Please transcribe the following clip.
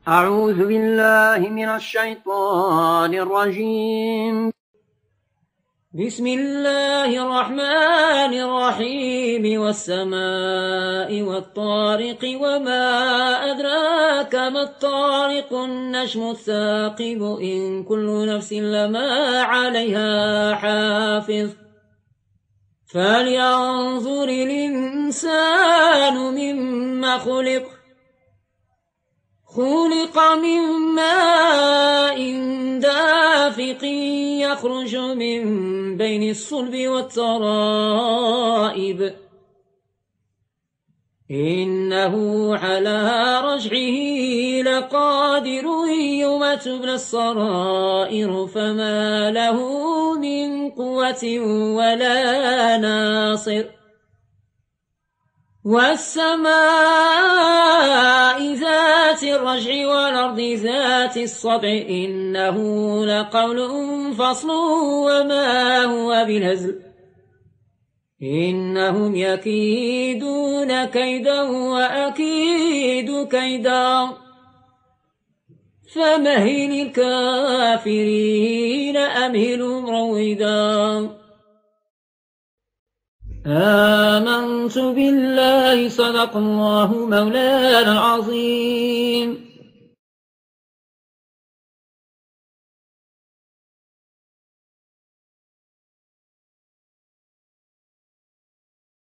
أعوذ بالله من الشيطان الرجيم. بسم الله الرحمن الرحيم والسماء والطارق وما أدراك ما الطارق النجم الثاقب إن كل نفس لما عليها حافظ فلينظر الإنسان مما خلق من ماء دافق يخرج من بين الصلب والترائب إنه على رجعه لقادر يوم تبلى السرائر فما له من قوة ولا ناصر والسماء ذات الرجع والأرض ذات الصدع إنه لقول فصل وما هو بالهزل إنهم يكيدون كيدا وأكيد كيدا فمهل الكافرين أمهلهم رويدا. آمنت بالله صدق الله مولانا العظيم.